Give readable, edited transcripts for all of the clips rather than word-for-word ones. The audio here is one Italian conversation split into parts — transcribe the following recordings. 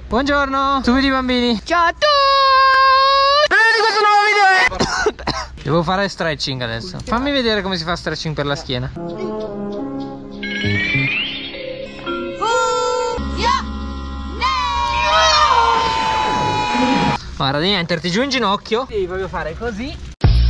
Buongiorno, subito i bambini. Ciao a tutti! Benvenuti in questo nuovo video. Devo fare stretching adesso. Fammi vedere come si fa stretching per la schiena. Guarda, devi metterti giù in ginocchio. Devi proprio fare così.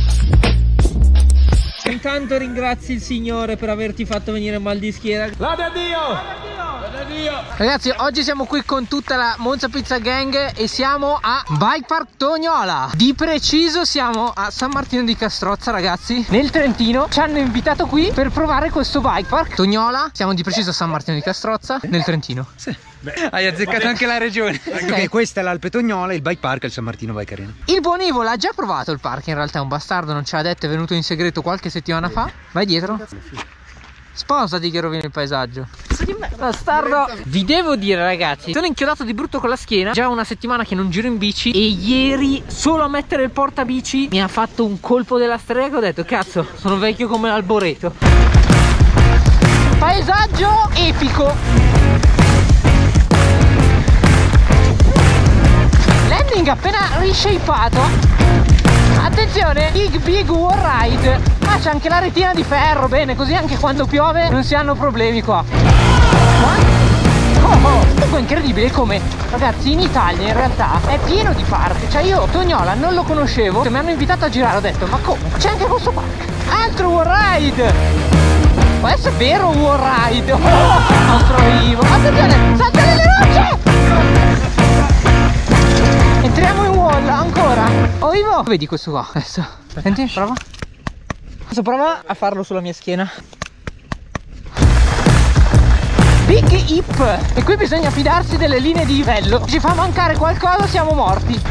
Intanto ringrazi il Signore per averti fatto venire mal di schiena. Lode a Dio! Lode a Dio! Ragazzi, oggi siamo qui con tutta la Monza Pizza Gang e siamo a Bike Park Tognola. Di preciso siamo a San Martino di Castrozza, ragazzi, nel Trentino. Ci hanno invitato qui per provare questo Bike Park Tognola. Siamo di preciso a San Martino di Castrozza, nel Trentino. Sì. Beh, hai azzeccato anche la regione. Okay. Questa è l'Alpe Tognola, il Bike Park è il San Martino Bike Arena. Il buon Ivo l'ha già provato il park, in realtà è un bastardo, non ce l'ha detto, è venuto in segreto qualche settimana fa. Vai dietro. Sposati che rovini il paesaggio. Bastardo. Vi devo dire, ragazzi, sono inchiodato di brutto con la schiena. Già una settimana che non giro in bici e ieri solo a mettere il portabici mi ha fatto un colpo della strega. Ho detto cazzo, sono vecchio come l'alboreto. Paesaggio epico. Landing appena rishapeato. Attenzione, big wall ride. Ah, c'è anche la retina di ferro. Bene, così anche quando piove non si hanno problemi qua. Comunque è incredibile come, ragazzi, in Italia in realtà è pieno di park. Cioè io Tognola non lo conoscevo, mi hanno invitato a girare, ho detto ma come? C'è anche questo park. Altro wall ride. Può essere vero wall ride. Nostro Ivo. Attenzione, salta nelle rocce. Entriamo in wall ancora. Oh Ivo, vedi questo qua adesso. Senti, prova. Adesso prova a farlo sulla mia schiena. Big hip. E qui bisogna fidarsi delle linee di livello. Ci fa mancare qualcosa, siamo morti.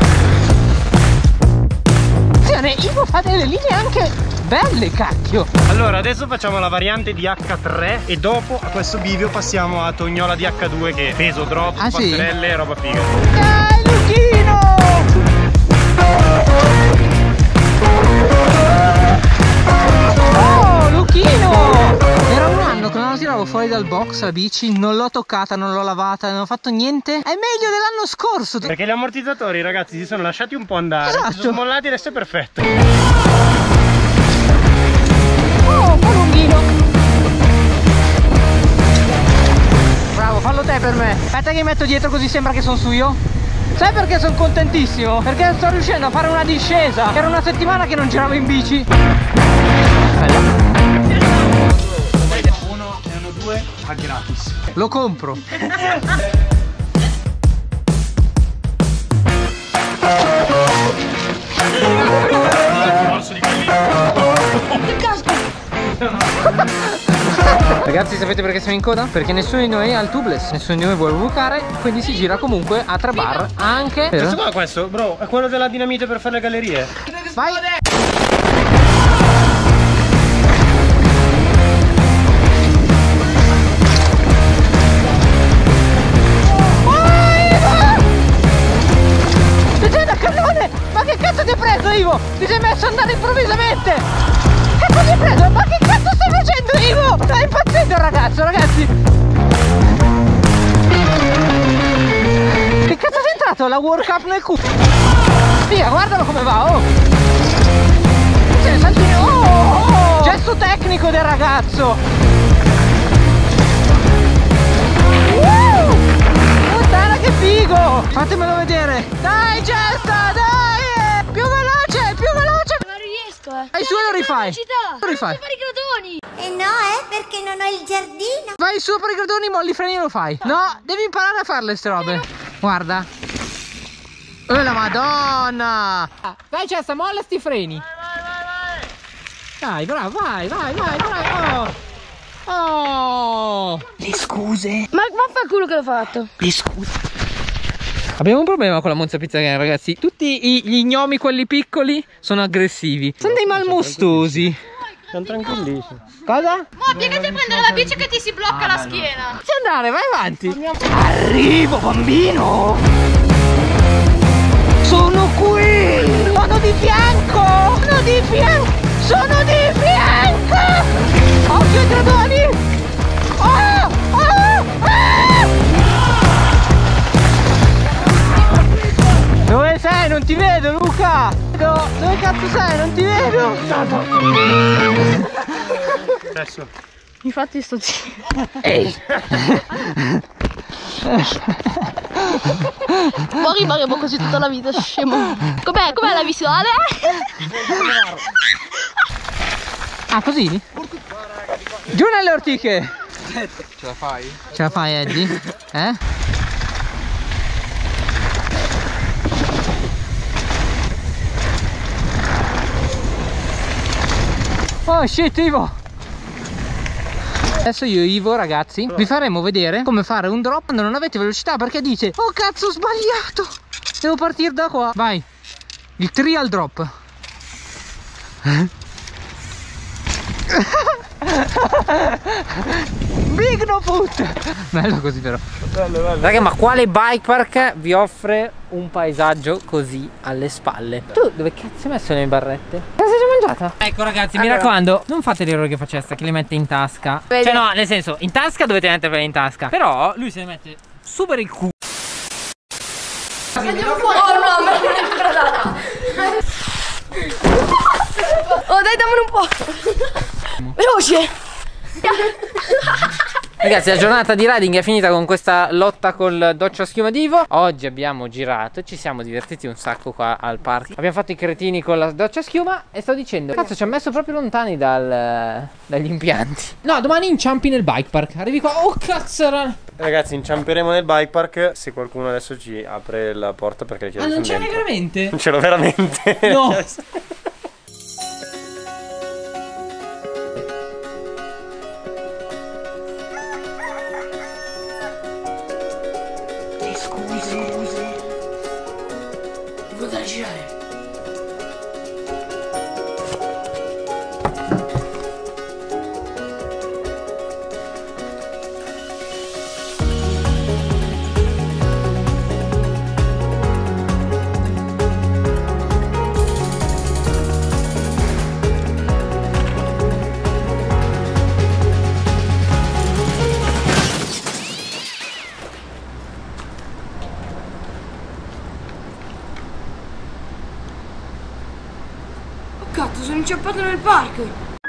Attenzione, Ivo fa delle linee anche belle, cacchio. Allora adesso facciamo la variante di H3 e dopo a questo bivio passiamo a Tognola di H2 che è peso, drop, passerelle e roba figa. Dai Luchino! Oh Luchino! Era un anno che non la tiravo fuori dal box la bici, non l'ho toccata, non l'ho lavata, non ho fatto niente. È meglio dell'anno scorso. Perché gli ammortizzatori, ragazzi, si sono lasciati un po' andare. Esatto. Si sono mollati, adesso è perfetto. Oh, un po' lunghino. Bravo, fallo te per me. Aspetta che mi metto dietro così sembra che sono su io. Sai perché sono contentissimo? Perché sto riuscendo a fare una discesa. Era una settimana che non giravo in bici. Bella. Uno e uno due a gratis. Lo compro. Ragazzi, sapete perché siamo in coda? Perché nessuno di noi ha il tubeless, nessuno di noi vuole bucare, quindi si gira comunque a 3 bar anche. Questo qua, questo, bro, è quello della dinamite per fare le gallerie. Vai! Ma che cazzo ti hai preso, Ivo? Ti sei messo ad andare improvvisamente! Cazzo ti hai preso? Ma che cazzo stai facendo, Ivo? Stai impazzendo il ragazzo, ragazzi! Che cazzo sei entrato? La World Cup nel culo! Figa, guardalo come va, oh! Se ne salti... Oh! Gesto tecnico del ragazzo! Puttana che figo! Fatemelo vedere! Dai, Gesta, dai! Più veloce, più veloce! Non riesco, Vai su e lo rifai! Lo rifai! Fare i gradoni! No, perché non ho il giardino. Vai su per i gradoni, molli i freni e lo fai! No, devi imparare a farle ste robe! Guarda! Oh la madonna! Vai Gesta, molla sti freni! Dai, bravo, vai, bravo! Oh! Le scuse! Ma vaffanculo che l'ho fatto! Le scuse! Abbiamo un problema con la Monza Pizza Gang, ragazzi. Tutti gli gnomi, quelli piccoli, sono aggressivi. Sono dei malmostosi. Sono tranquillissimi. Cosa? Ma piegati a prendere la bici che ti si blocca la schiena! Ci andare, vai avanti. Arrivo, bambino! Sono qui! Sono di fianco! Sono di fianco! Sono di fianco! Occhio ai gradoni! Oh! Oh! Oh! qua. Dove cazzo sei? Non ti vedo. Adesso. Infatti sto zitto. Ehi. Poi rimarremo così tutta la vita, scemo. Com'è la visuale? Ah, così? Giù nelle ortiche. Ce la fai? Ce la fai, Eddie? Eh? Oh shit, Ivo! Adesso io e Ivo, ragazzi, vi faremo vedere come fare un drop quando non avete velocità, perché dice: oh cazzo, ho sbagliato, devo partire da qua. Vai, il trial drop. Big no put. Bello così però. Bello, bello. Raga, ma quale bike park vi offre un paesaggio così alle spalle? Tu dove cazzo hai messo le barrette? Cosa hai già mangiata? Ecco ragazzi, mi raccomando, non fate l'errore che faceste, che le mette in tasca. Vedi. Cioè no, nel senso, in tasca dovete metterle in tasca, però lui se le mette super il culo. Andiamo fuori. Oh no, me l'ho oh dai, dammene un po'. Veloce. Ragazzi, la giornata di riding è finita con questa lotta col doccia schiuma di Ivo. Oggi abbiamo girato, ci siamo divertiti un sacco qua al parco. Abbiamo fatto i cretini con la doccia schiuma e sto dicendo, cazzo, ci ha messo proprio lontani dagli impianti. No, domani inciampi nel bike park. Arrivi qua, oh cazzo. Ragazzi, inciamperemo nel bike park se qualcuno adesso ci apre la porta, perché le chiavi Ah, non sono ce l'hai dentro. veramente? Non ce l'ho veramente. No. Cazzo, sono inciampato nel parco.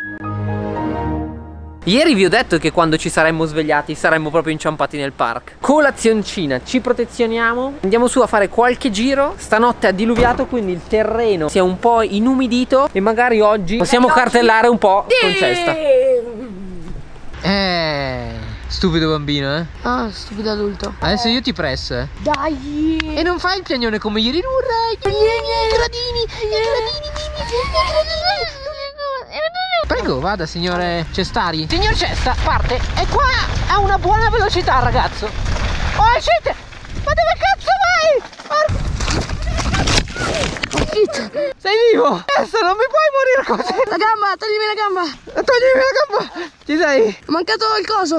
Ieri vi ho detto che quando ci saremmo svegliati saremmo proprio inciampati nel park. Colazioncina, ci protezioniamo, andiamo su a fare qualche giro. Stanotte ha diluviato, quindi il terreno si è un po' inumidito e magari oggi possiamo cartellare un po' con cesta. Stupido bambino, eh. Ah, stupido adulto. Adesso io ti presso, Dai. E non fai il piagnone come ieri. Prego, vada signore Cestari. Signor Cesta, parte. E qua ha una buona velocità, ragazzo. Oh shit. Ma dove cazzo vai? Sei vivo? Adesso non mi puoi morire così. La gamba, toglimi la gamba. Toglimi la gamba. Ci sei? Ho mancato il coso.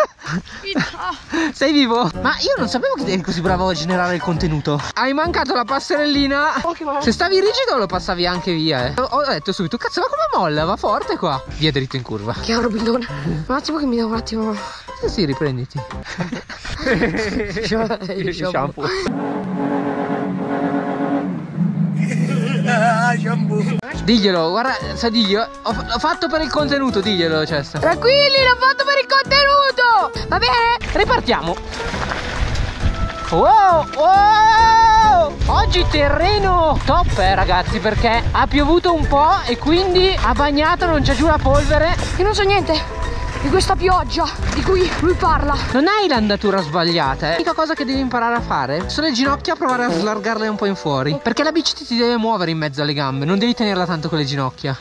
Sei vivo? Ma io non sapevo che eri così bravo a generare il contenuto. Hai mancato la passerellina. Se stavi rigido lo passavi anche via, eh. Ho detto subito, cazzo, ma come molla? Va forte qua. Via dritto in curva. Chiaro, bidone. Un attimo che mi devo un attimo. Sì, riprenditi. Shampoo. Diglielo, guarda, diglielo. L'ho fatto per il contenuto, diglielo, Cesta. Tranquilli, l'ho fatto per il contenuto. Va bene? Ripartiamo. Wow, wow! Oggi terreno top, ragazzi, perché ha piovuto un po' e quindi ha bagnato, non c'è giù la polvere. Io non so niente di questa pioggia di cui lui parla. Non hai l'andatura sbagliata, eh. L'unica cosa che devi imparare a fare sono le ginocchia, provare a slargarle un po' in fuori, perché la bici ti deve muovere in mezzo alle gambe, non devi tenerla tanto con le ginocchia.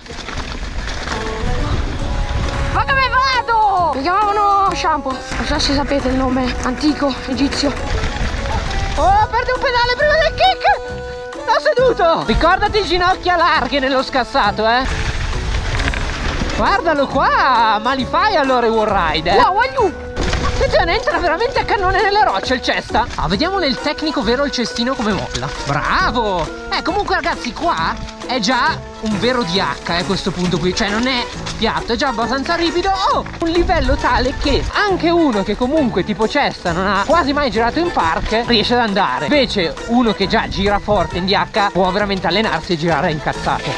Ma come vado? Mi chiamavano Shampoo. Non so se sapete il nome antico egizio. Oh, perdi un pedale prima del kick! Sto seduto! Ricordati ginocchia larghe nello scassato, eh. Guardalo qua, ma li fai allora i wall ride, eh? Wow, aiuto! Attenzione, entra veramente a cannone nelle rocce il cesta. Ah, vediamo nel tecnico vero il cestino come molla. Bravo! Comunque ragazzi, qua è già un vero DH a questo punto qui. Cioè non è piatto, è già abbastanza ripido. Oh, un livello tale che anche uno che comunque tipo cesta non ha quasi mai girato in park riesce ad andare. Invece uno che già gira forte in DH può veramente allenarsi e girare incazzato.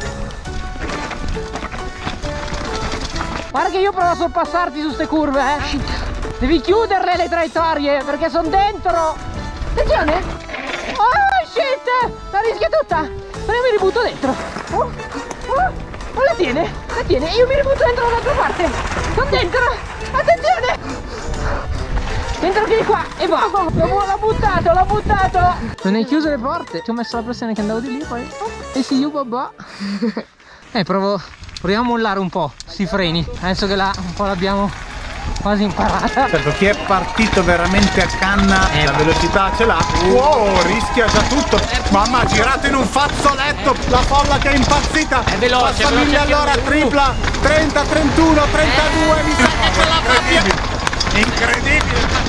Guarda che io provo a sorpassarti su ste curve, Devi chiuderle le traiettorie perché sono dentro. Attenzione. Oh shit, la rischia tutta. Però io mi ributto dentro. Oh, la tiene, io mi ributto dentro dall'altra parte. Sono dentro. Attenzione. Dentro che di qua e va. L'ho buttato. Non hai chiuso le porte. Ti ho messo la pressione che andavo di lì poi. E sì, io babà. Proviamo a mollare un po' sti freni. Adesso che un po' l'abbiamo quasi imparata. Certo, chi è partito veramente a canna la velocità ce l'ha. Wow, rischia già tutto. Mamma, ha girato in un fazzoletto. La folla che è impazzita. È veloce. Passa 1000 all'ora, tripla. 30, 31, 32. Mi sa che ce la fa. Incredibile.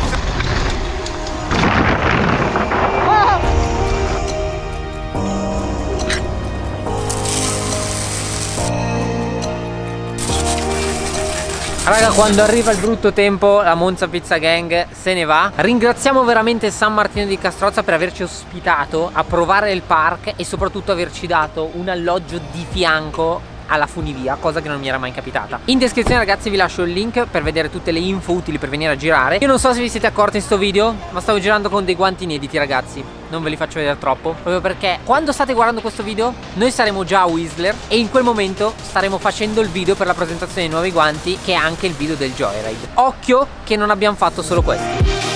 Raga, quando arriva il brutto tempo la Monza Pizza Gang se ne va. Ringraziamo veramente San Martino di Castrozza per averci ospitato a provare il park e soprattutto averci dato un alloggio di fianco alla funivia, cosa che non mi era mai capitata. In descrizione ragazzi vi lascio il link per vedere tutte le info utili per venire a girare. Io non so se vi siete accorti in sto video, ma stavo girando con dei guanti inediti ragazzi. Non ve li faccio vedere troppo, proprio perché quando state guardando questo video noi saremo già a Whistler e in quel momento staremo facendo il video per la presentazione dei nuovi guanti, che è anche il video del Joyride. Occhio che non abbiamo fatto solo questi.